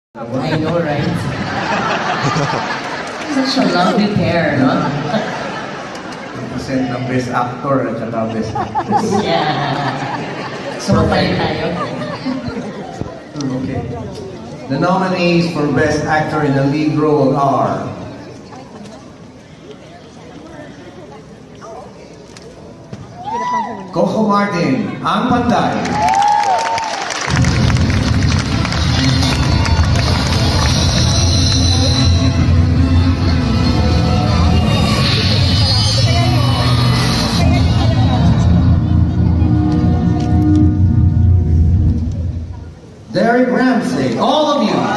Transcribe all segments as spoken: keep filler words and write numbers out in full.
I know, right? Such a lovely pair, no? Represent ng best actor at saka best actress. Yeah. Sumapali tayo. Okay. The nominees for Best Actor in a Lead Role are Coco Martin, Ang Panday. Derek Ramsey, all of you. I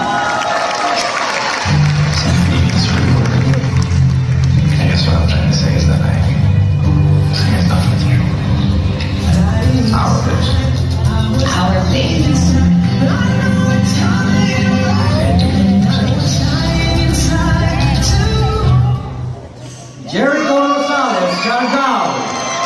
guess what I'm trying to say is that I, I get stuff with you. Our place. Our place. Jericho, Rosales, Jericho.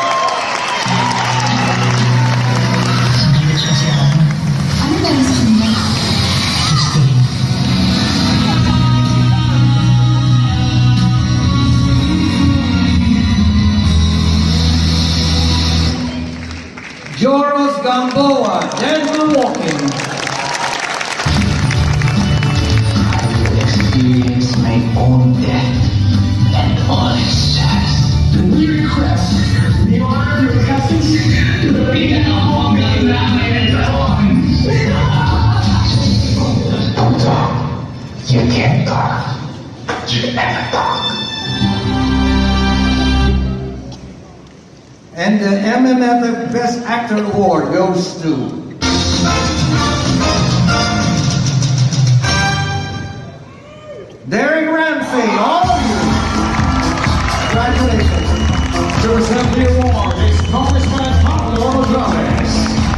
Joros Gamboa, Gentle Walking. I will experience my own death and all its stress. We request the honor of your presence to the people of Don't talk. You can't talk. You never talk. And the M M F Best Actor Award goes to Derek Ramsey, all of you. Congratulations. To present the award is Congressman Rosales.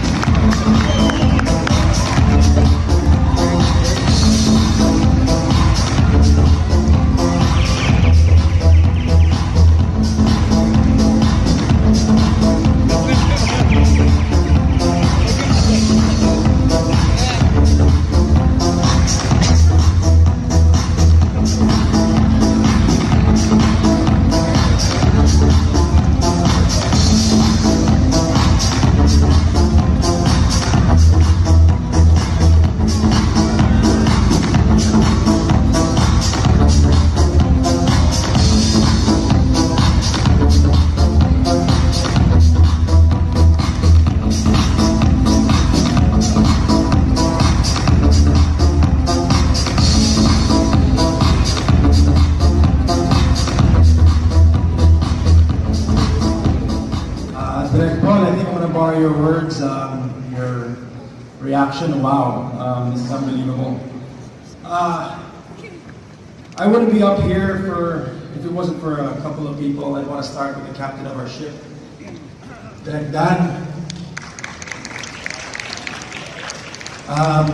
Your words, um, your reaction, wow, um, this is unbelievable. Uh, I wouldn't be up here for, if it wasn't for a couple of people. I'd want to start with the captain of our ship, Direk Dan. Um,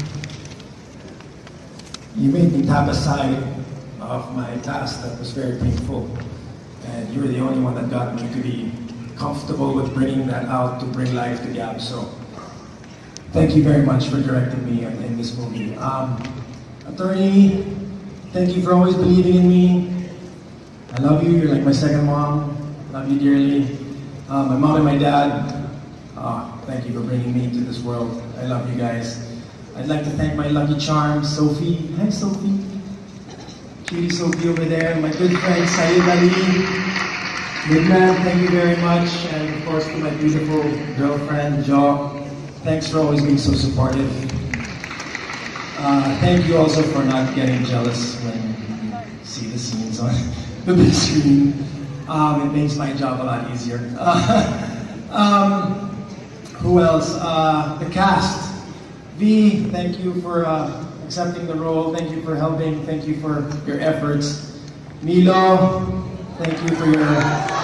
you made me tap aside of my task that was very painful, and you were the only one that got me to be comfortable with bringing that out to bring life to Gab. So thank you very much for directing me in, in this movie. Um, attorney, thank you for always believing in me. I love you. You're like my second mom. Love you dearly. Uh, my mom and my dad, uh, thank you for bringing me into this world. I love you guys. I'd like to thank my lucky charm, Sophie. Hi, Sophie. Cutie Sophie over there. My good friend, Sayed Ali. Good man, thank you very much, and of course to my beautiful girlfriend, Jo. Thanks for always being so supportive. Uh, thank you also for not getting jealous when you see the scenes on the big screen. Um, it makes my job a lot easier. Uh, um, who else? Uh, the cast. V, thank you for uh, accepting the role. Thank you for helping. Thank you for your efforts. Milo, thank you for your...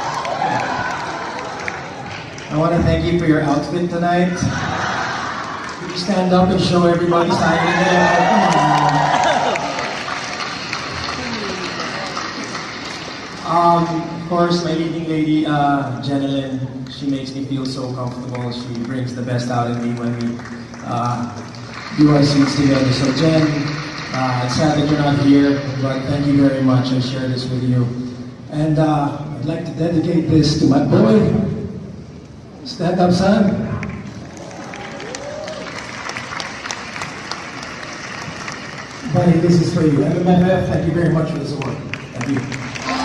I want to thank you for your outfit tonight. Could you stand up and show everybody signing there? Come on. Um, of course, my leading lady, uh, Jennylyn, she makes me feel so comfortable. She brings the best out of me when we uh, do our scenes together. So Jen, Uh, it's sad that you're not here, but thank you very much. I share this with you. And uh, I'd like to dedicate this to my boy. Stand up, son. Buddy, this is for you. M M F, thank you very much for the support. Thank you.